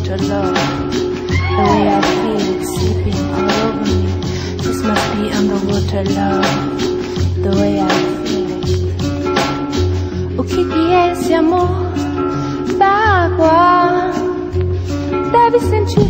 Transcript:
underwater love. The way I feel it sleeping all over me. This must be underwater love. The way I feel it. O que é esse amor da água? Deve sentir